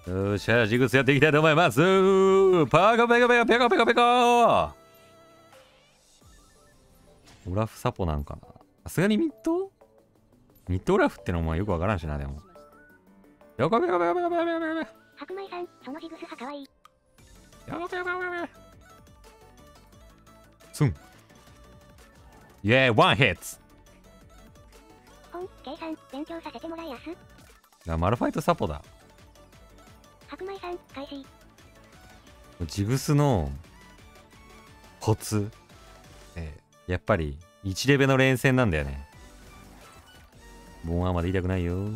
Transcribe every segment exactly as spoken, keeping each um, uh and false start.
よっしゃ、ジグスやっていきたいと思います。パカペカペカペカペカペカ。オラフサポなんかな。さすがにミッドミッドオラフってのもよくわからんしな、でも。ペカペカペカペカペカペカペカ。 白米さん、そのジグス派かわいい。 ペカペカペカペカ。スン。イェーイ、ワンヒッツ。 本、計算、勉強させてもらいやす。 あ、マルファイトサポだ。 白米さん、開始。 ジグスのコツ、えー、やっぱりいちレベの連戦なんだよね。ボンアーまで言いたくないよ。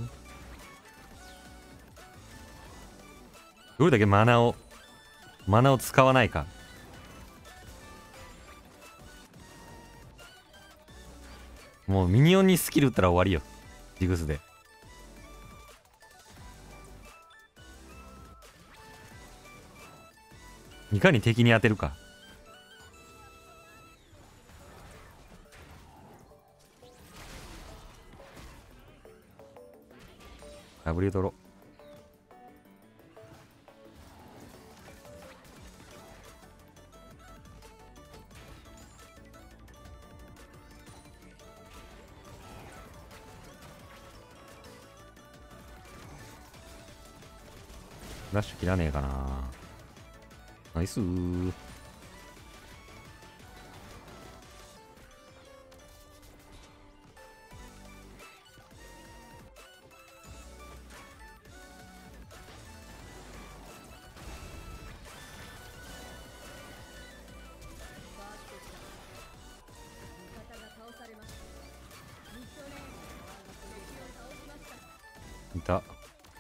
どれだけマナをマナを使わないか。もうミニオンにスキル打ったら終わりよ、ジグスで。いかに敵に当てるか。ダブリュー ドロ。ラッシュ切らねえかな。ナイスー。いた。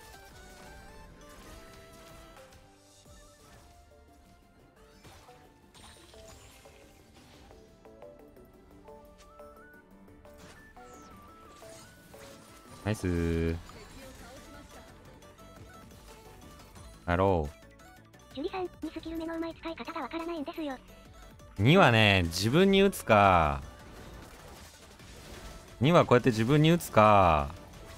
ナイスー。やろう。 ジュリさん、にスキル目のうまい使い方がわからないんですよ。 にはね、自分に打つか。にはこうやって自分に打つか。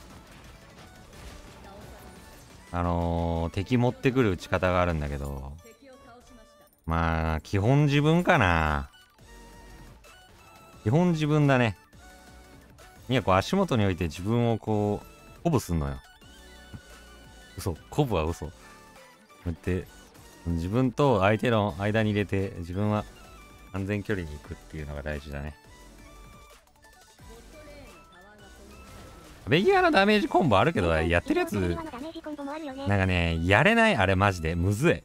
あのー、敵持ってくる打ち方があるんだけど。まあ、基本自分かな。基本自分だね。にはこう足元に置いて自分をこう、鼓舞すんのよ。嘘。鼓舞は嘘。こうやって、自分と相手の間に入れて、自分は安全距離に行くっていうのが大事だね。ベギアのダメージコンボあるけど、やってるやつ、なんかね、やれない、あれマジで。むずい。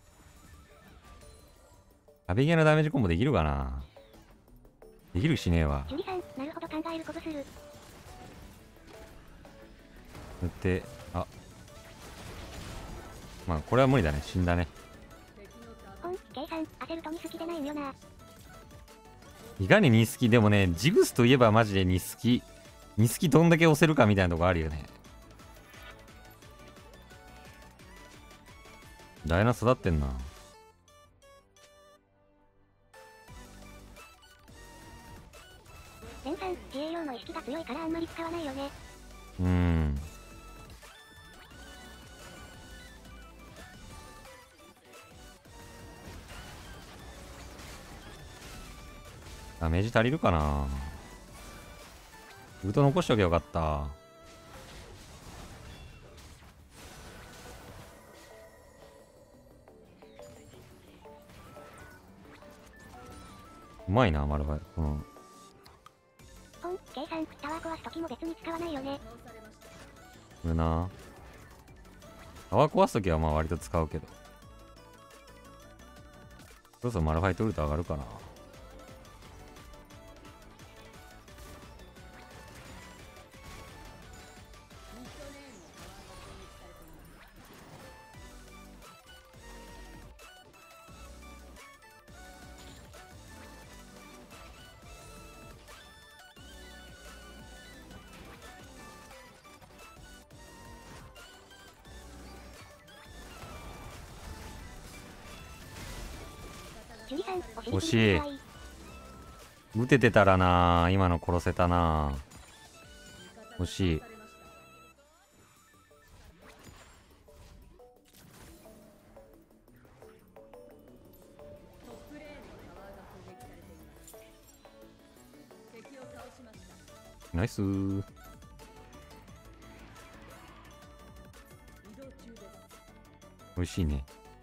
アベギアのダメージコンボできるかな。できるしねえわ。 ジュリさん、なるほど考えることする。 塗って、あ。まあ、これは無理だね。死んだね。 本、計算、焦るとに好きでないんよな。 いかにに好きでもね、ジグスといえばマジでに好き。に好きどんだけ押せるかみたいなとこあるよね。ダイナ育ってんな。 レンさん、自衛用の意識が強いからあんまり使わないよね。 うーん。ダメージ足りるかな。ウート残しておけばよかった。うまいな、マルファイ。この本、計算、タワー壊すときも別に使わないよね。 これな。タワー壊すときはまあ割と使うけど。そろそろマルファイトウルト上がるかな。惜しい。打ててたらな、今の殺せたな。惜しい。 ナイスー。美味しいね。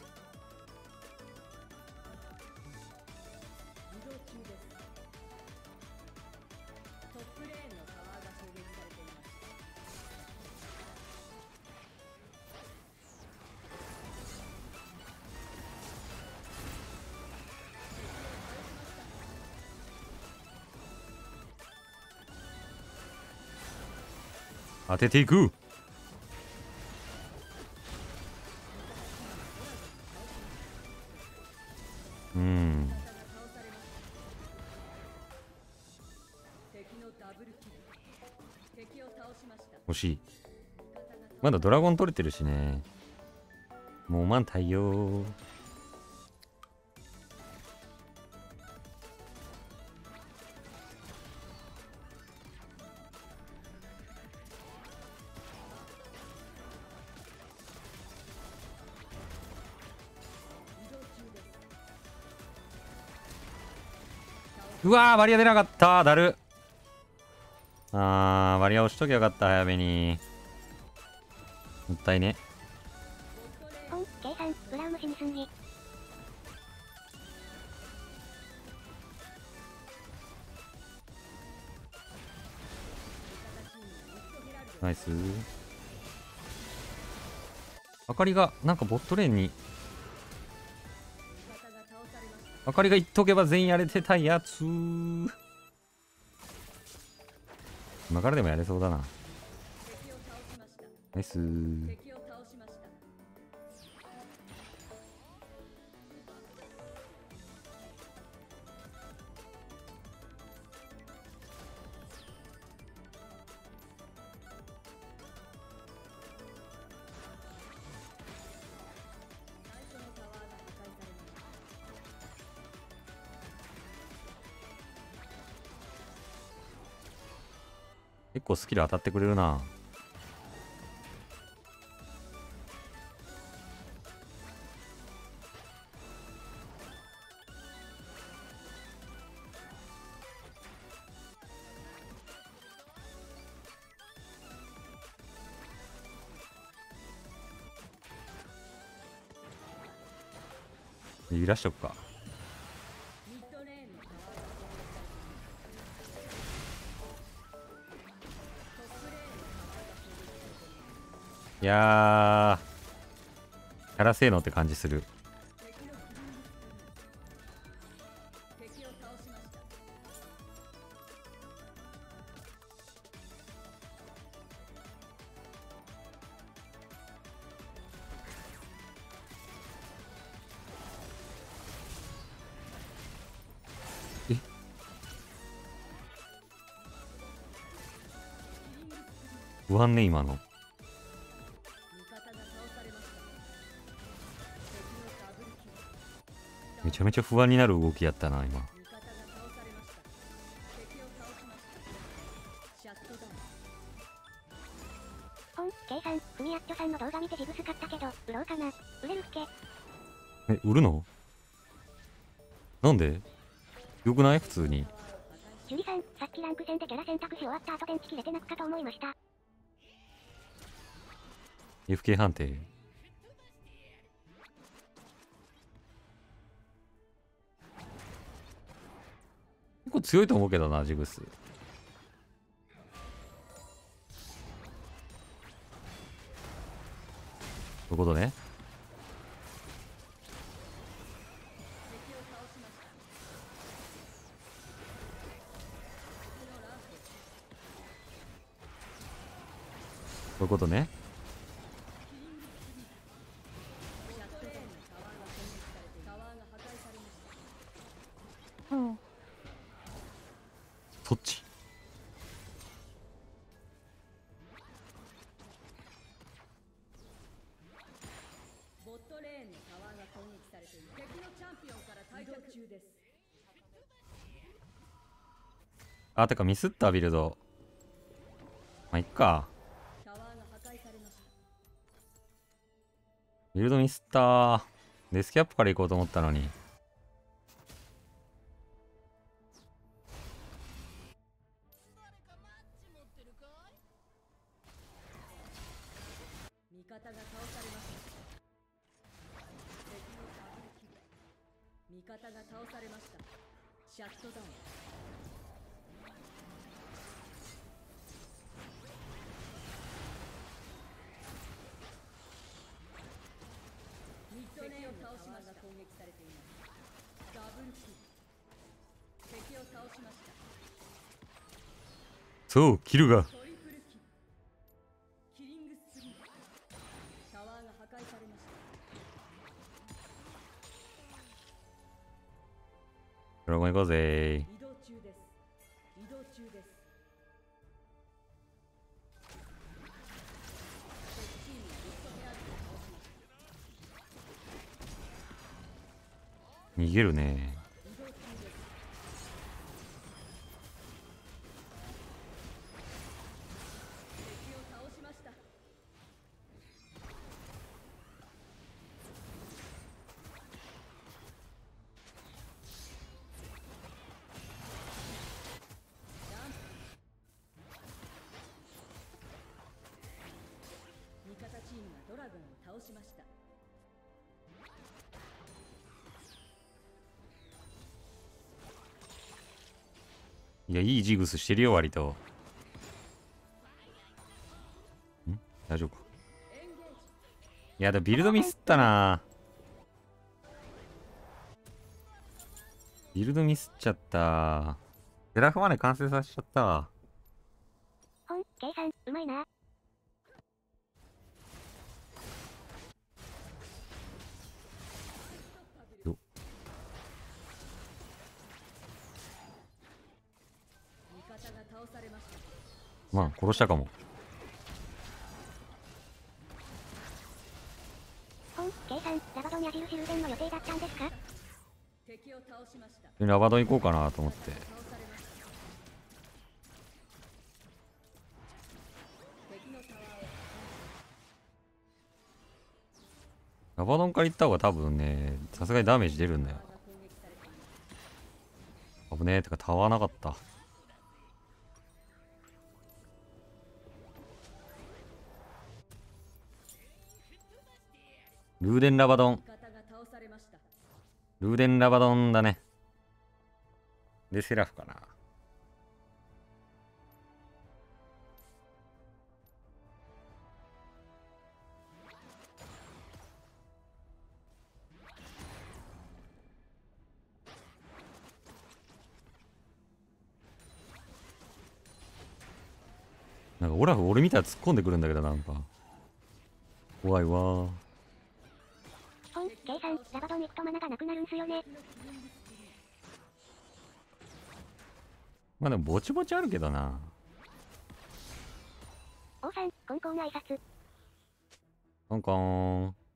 当てていく。うん。欲しい。まだドラゴン取れてるしね。もう満対応。うわー、バリア出なかった。だる。あー、バリア押しときゃよかった。早めに。もったいね。 ポン、計算、ブラウム死にすぎ。 ナイス。あかりがなんかボットレーンに、あかりが言っとけば全員やれてたやつ。今からでもやれそうだな。ナイスー。結構スキル当たってくれるな。揺らしとくか。いやー、キャラ性能って感じする。え、不安ね今の。めちゃめちゃ不安になる動きやったな今。 ポン、計算、フミヤッチョさんの動画見てジブス買ったけど、売ろうかな。売れるっけ。 え、売るの？なんで？よくない？普通に。 ジュリさん、さっきランク戦でキャラ選択肢終わった後電池切れて泣くかと思いました。 エフケー 判定。結構強いと思うけどな、ジブス。そういうことね。そういうことね。 うん。 そっち。 ボットレーンのタワーが攻撃されている。敵のチャンピオンから退却中です。 あ、てかミスったビルド。まあ、いっか。 タワーが破壊されました。 ビルドミスったー。デスキャップから行こうと思ったのに。 方が倒されました。敵のダブルキル。味方が倒されました。シャットダウン。ミッドレーンを倒しました。攻撃されています。ダブルキル。敵を倒しました。 そうキルがトリプルキル。キリングスプリー。タワーが破壊されました。 ドラゴン行こうぜ。 移動中です。移動中です。敵チームがリストヘアーズを倒しました。 逃げるね。 移動中です。敵を倒しました。ジャンプ。味方チームがドラゴンを倒しました。 いやいいジグスしてるよ割と。ん大丈夫か。 エンゲージ。 いやでもビルドミスったな。ビルドミスっちゃった。セラフマネ完成させちゃったわ。 ほん、計算、うまいな。 よ味方が倒されました。 まあ殺したかも。 ほん、計算、ラバドン矢印ルーデンの予定だったんですか？ 敵を倒しました。 ラバドン行こうかなと思って。 倒されました。敵のタワーをラバドンから行った方が多分ね、さすがにダメージ出るんだよ。 タワーが攻撃されています。 危ねえ。てかタワーなかった。ルーデンラバドン。 味方が倒されました。 ルーデンラバドンだね。でセラフかな。なんかオラフ俺見たら突っ込んでくるんだけど、なんか怖いわー。 ほん、計算、ラバドン行くとマナがなくなるんすよね。 まあでもぼちぼちあるけどな。 王さん、コンコン挨拶。 コンコーン。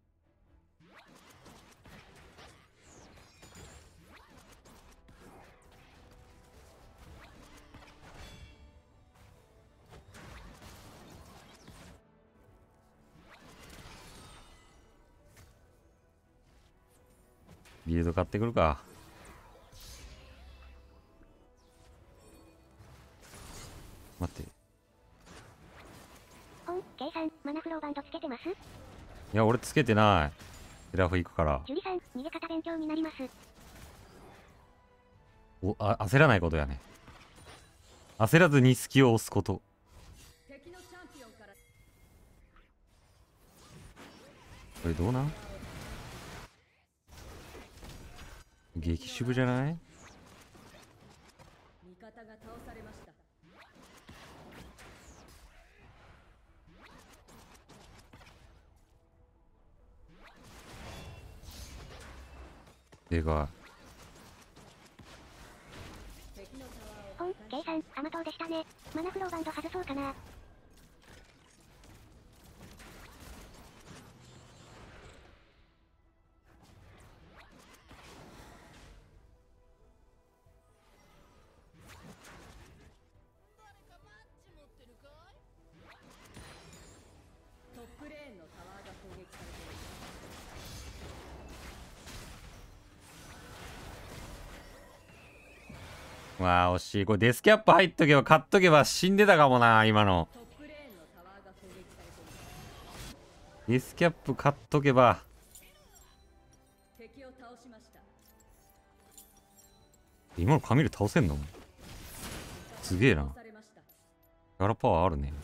ビルド買ってくるか。待って。いほん、計算、マナフローバンドつけてます？ や俺つけてない。セラフ行くから。 ジュリさん、逃げ方勉強になります。 おあ焦らないことやね。焦らずに隙を押すこと。 敵のチャンピオンからこれどうなん？激渋じゃない？ 味方が倒されました。 でか敵のタワーをほん、計算、甘党でしたね。マナフローバンド外そうかな。 トップレーンのタワーが攻撃されています。 い。わあ惜しい。これデスキャップ入っとけば買っとけば死んでたかもな今の。 トップレーンのタワーが攻撃されています。 デスキャップ買っとけば。 敵を倒しました。 今のカミル倒せんの？すげえな。 されました。 ガラパワーあるね。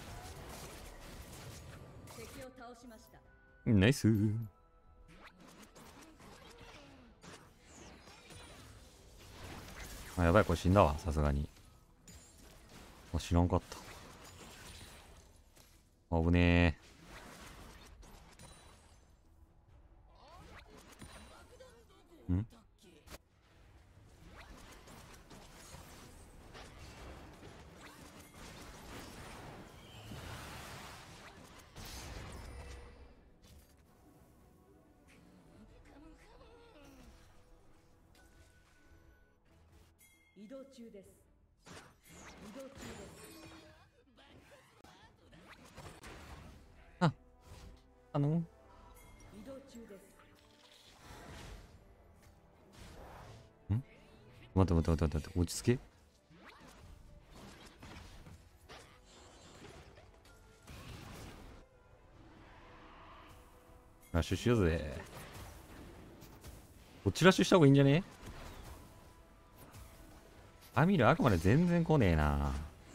敵を倒しました。 ナイスー。あ、やばい、これ死んだわ、さすがに。あ、知らんかった。危ねえ。ん？ 移動中です。移動中です。 あの移動中です。 待って待って待って待って、落ち着け。ラッシュしようぜ。こっちラッシュした方がいいんじゃね？アミルあくまで全然来ねえな。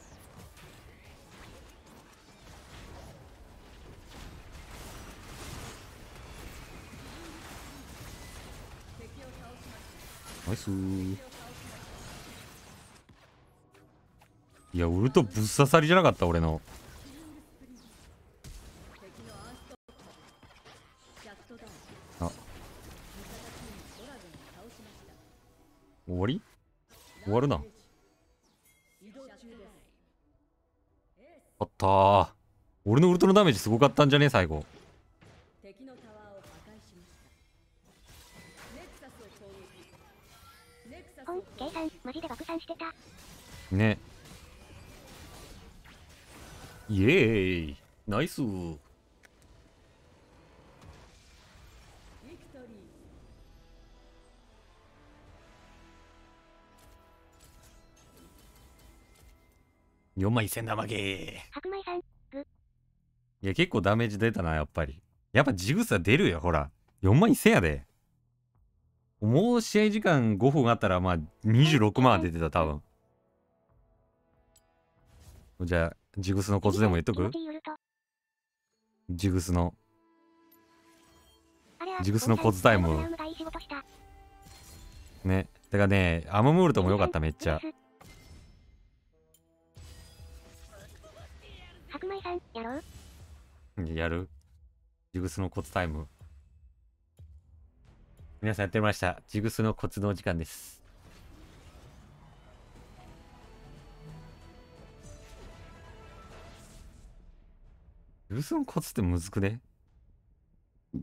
ナイスー。いや、ウルトぶっ刺さりじゃなかった俺の。あ、終わり？終わるな。あったー。俺のウルトのダメージすごかったんじゃね最後。 敵のタワーを破壊しました。ネクサスを攻撃。ネクサスポン、計算、マジで爆散してた。 ね。イエーイ。ナイスー。 ビクトリー。 よんまいせんだ負け。 白米さん、グ。 いや、結構ダメージ出たな、やっぱり。やっぱジグサ出るよ、ほら。よんまんせんやで。もう試合時間ごふんあったら、まあ、にじゅうろくまんは出てた、多分。じゃあ、ジグスのコツでも言っとく？ジグスの。ジグスのコツタイム。ね。てかね、アムムールトも良かった、めっちゃ。 白米さん、やろう？ やる？ジグスのコツタイム。皆さんやってました。ジグスのコツのお時間です。ジグスのコツってむずくね？い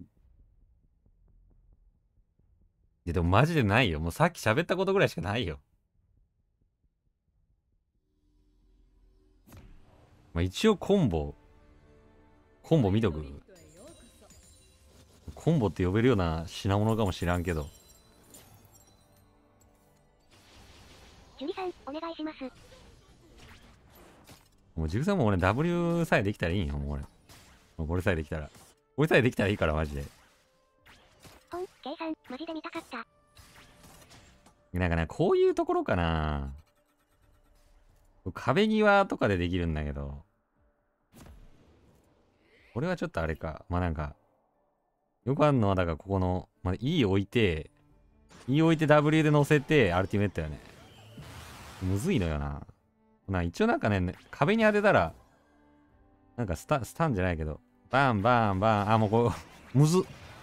やでもマジでないよ。もうさっき喋ったことぐらいしかないよ。まあ一応コンボ。コンボ見とく。コンボって呼べるような品物かもしらんけど。 ジュリさん、お願いします。 もうジグさんも俺 ダブリュー さえできたらいいよ、もう俺。もうこれさえできたら。これさえできたらいいから、マジで。 ポン、計算、マジで見たかった。 なんかね、こういうところかな。壁際とかでできるんだけど。これはちょっとあれか。まあなんか、よくあるのは、だからここの、まあ、E 置いて、E 置いて ダブリュー で乗せて、アルティメットよね。むずいのよな。な一応なんかね、壁に当てたら、なんかスタ、スタンじゃないけど、バンバンバン、あ、もうこう、むずっ。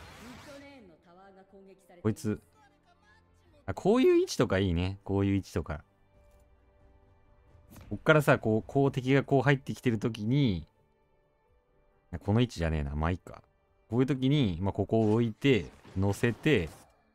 こいつ、あ、こういう位置とかいいね。こういう位置とか。こっからさ、こう、こう敵がこう入ってきてるときに、この位置じゃねえな。まあいいか。こういうときに、まあここを置いて、乗せて、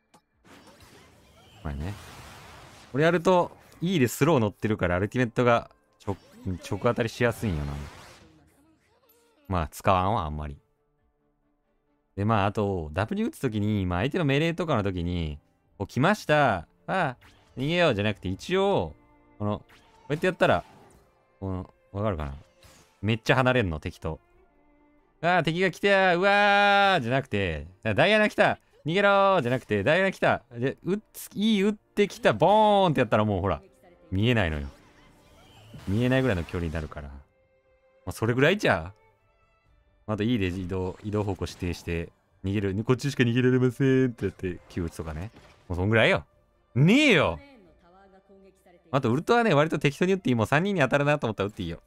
まあね。これやると、E でスロー乗ってるから、アルティメットが直、直当たりしやすいんよな。まあ、使わんわ、あんまり。で、まあ、あと、ダブリュー 打つときに、まあ、相手の命令とかのときに、こう、来ました。あ、逃げようじゃなくて、一応、この、こうやってやったら、この、わかるかな？めっちゃ離れんの、敵と。 あー敵が来たーうわーじゃなくて、ダイアナ来た逃げろーじゃなくて、ダイアナ来たで、うっつ、いい打ってきたボーンってやったらもうほら、見えないのよ。見えないぐらいの距離になるから。まあ、それぐらいじゃあといいで移動、移動方向指定して、逃げる、こっちしか逃げられませんってやって、Q 打つとかね。もうそんぐらいよ。ねえよ。あとウルトはね、割と適当に打っていい。もうさんにんに当たるなと思ったら打っていいよ。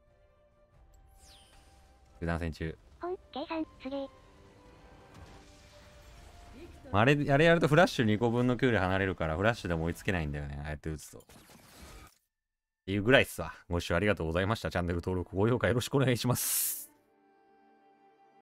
球団戦中。 本、計算、すげえ。 あれ、あれやるとフラッシュにこぶんの距離離れるから、フラッシュでも追いつけないんだよね。ああやって打つと。っていうぐらいっすわ。ご視聴ありがとうございました。チャンネル登録、高評価よろしくお願いします。